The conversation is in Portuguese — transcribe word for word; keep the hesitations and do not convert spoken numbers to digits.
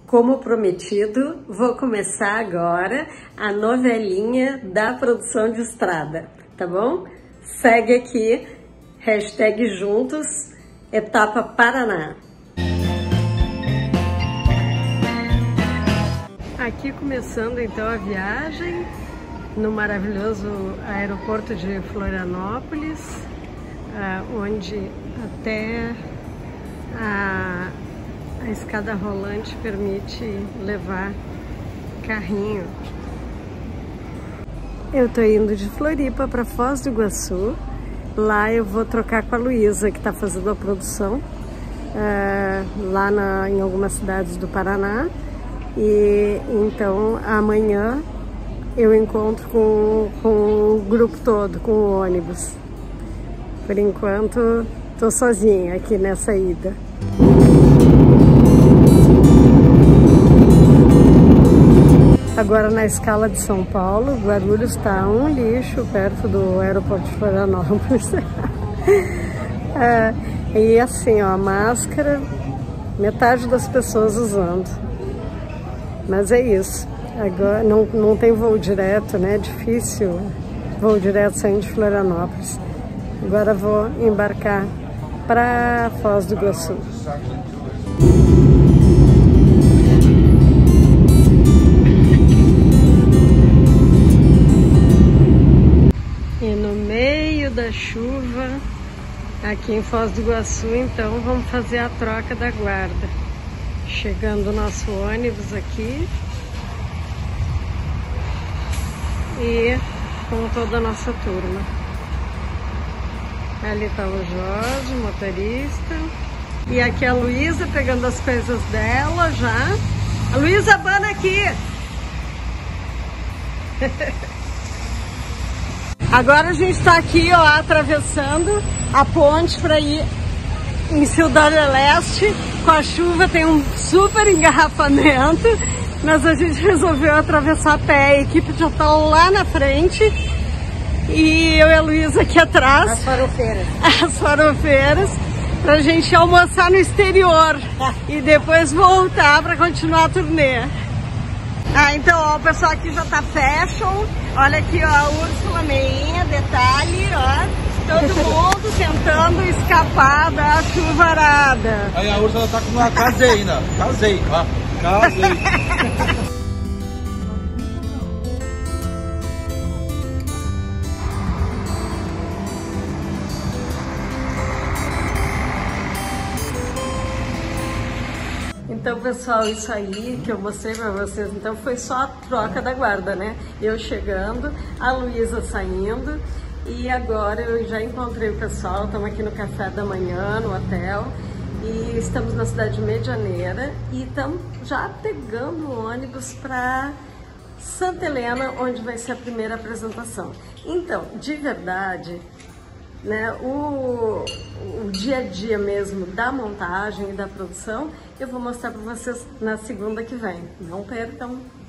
Como prometido, vou começar agora a novelinha da produção de estrada, tá bom? Segue aqui, hashtag juntos, etapa Paraná. Aqui começando então a viagem no maravilhoso aeroporto de Florianópolis, onde até a A escada rolante permite levar carrinho. Eu tô indo de Floripa para Foz do Iguaçu. Lá eu vou trocar com a Luísa, que tá fazendo a produção uh, lá na, em algumas cidades do Paraná. E então amanhã eu encontro com, com o grupo todo, com o ônibus. Por enquanto tô sozinha aqui nessa ida. Agora na escala de São Paulo, Guarulhos está um lixo perto do aeroporto de Florianópolis. É, e assim, ó, a máscara, metade das pessoas usando. Mas é isso. Agora não, não tem voo direto, né? É difícil voo direto saindo de Florianópolis. Agora vou embarcar para Foz do Iguaçu. E no meio da chuva, aqui em Foz do Iguaçu, então vamos fazer a troca da guarda. Chegando o nosso ônibus aqui. E com toda a nossa turma. Ali está o Jorge, motorista. E aqui a Luísa pegando as coisas dela já. A Luísa, abana aqui! Agora a gente está aqui, ó, atravessando a ponte para ir em Cidade Leste. Com a chuva tem um super engarrafamento, mas a gente resolveu atravessar a pé. A equipe já está lá na frente e eu e a Luísa aqui atrás. As farofeiras. As farofeiras, para a gente almoçar no exterior e depois voltar para continuar a turnê. Ah, então, ó, o pessoal aqui já tá fashion. Olha aqui, ó, a Úrsula meinha, detalhe, ó. Todo mundo tentando escapar da chuvarada. Aí a Úrsula tá com uma casei ainda. Casei, ó. Casei. Então, pessoal, isso aí que eu mostrei pra vocês, então foi só a troca da guarda, né? Eu chegando, a Luísa saindo e agora eu já encontrei o pessoal, estamos aqui no café da manhã, no hotel, e estamos na cidade de Medianeira e estamos já pegando o ônibus para Santa Helena, onde vai ser a primeira apresentação. Então, de verdade, né, o, o dia a dia mesmo da montagem e da produção eu vou mostrar para vocês na segunda que vem. Não percam!